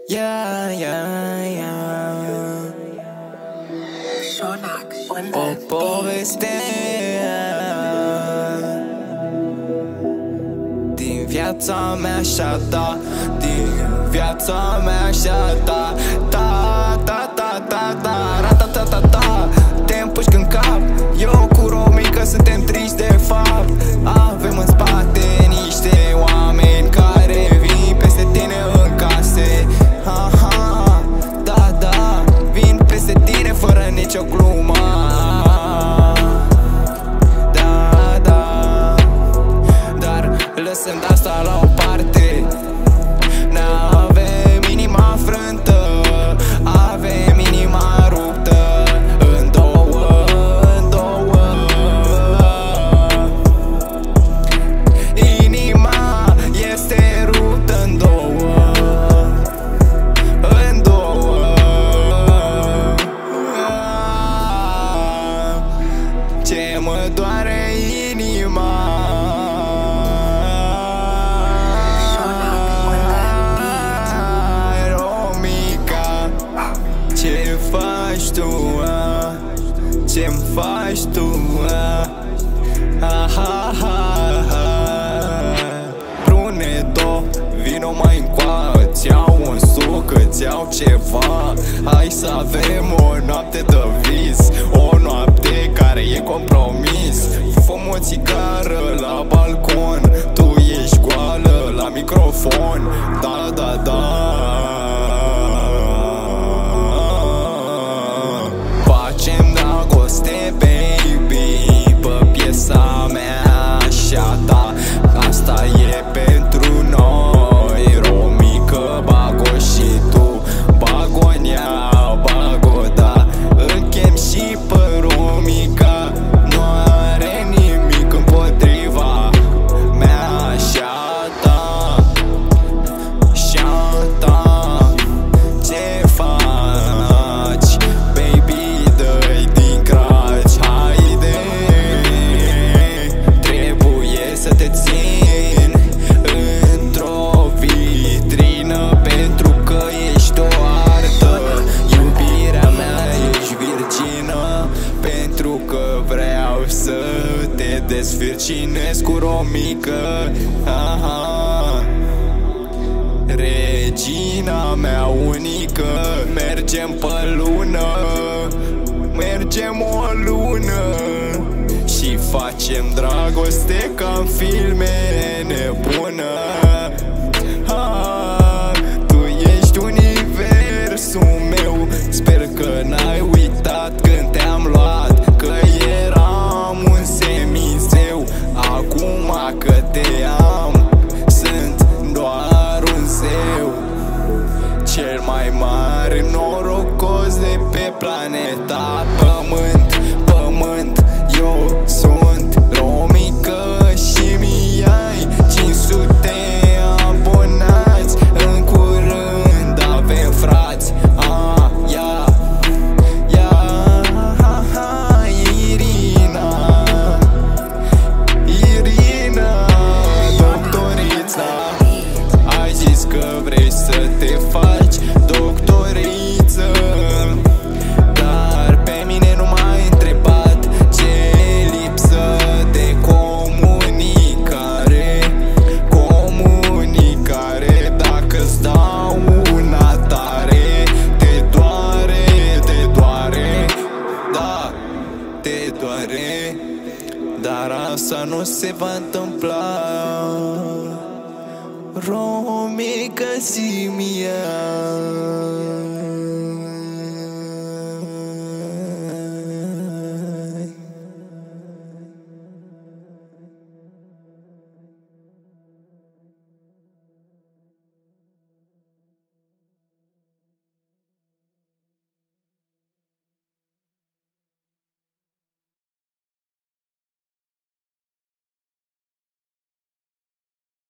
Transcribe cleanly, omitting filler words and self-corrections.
Yeah, yeah, yeah. O poveste din viața mea și-a ta, din viața mea și-a ta. Ta, ta, ta, ta, ta, ra-ta-ta-ta-ta. Te împușc în cap, eu cu Romica suntem triști de fapt. Avem în spate niște oameni care vin peste tine în case. Aha, da, da, vin peste tine fără nicio glumă. Da, da, dar lăsând asta la o parte, n-avem inima frântă, avem inima ruptă în două, în două. Inima este ruptă în două, în două. Ce mă doare inima, ce faci tu, ce-mi faci tu, ha, ha, ha, ha. Bruneto, vino mai încoa, ți-au un suc, ți-au ceva. Hai să avem o noapte de vis, o noapte care e compromis. Fum o țigară la balcon, tu ești goală la microfon. Da, da, da. Facem dragoste, baby, pe piesa mea și-a ta. Asta e pentru noi, Romica, bag-o și tu, bag-o în ea, bag-o, da. Închem și pe Romica, nu are nimic împotriva mea și-a ta, și-a ta. Ce faci, baby, dă-i din craci, haide. Trebuie să te țin într-o vitrină, pentru că ești o artă. Iubirea mea, ești virgină, pentru că vreau să te desfircinez cu Romica. Aha. Regina mea unică, mergem pe lună, mergem o lună și facem dragoste ca în filme, nebună. Tu ești universul meu, sper că n-ai uitat când te-am luat, că eram un semizeu. Acum că te am, sunt doar un zeu, cel mai mare norocos de pe planeta Pământ. Pământ, eu sunt Romica și mi-ai 500 abonați. În curând avem frați. Ia, ia, ha, ha, Irina, Irina, doctorița. Ai zis că vrei să te faci doctoriță, dar pe mine nu m-ai întrebat ce lipsă de comunicare. Comunicare, dacă-ți dau una tare, te doare, te doare, da, te doare. Dar asta nu se va întâmpla, Romica, zi-mi ea.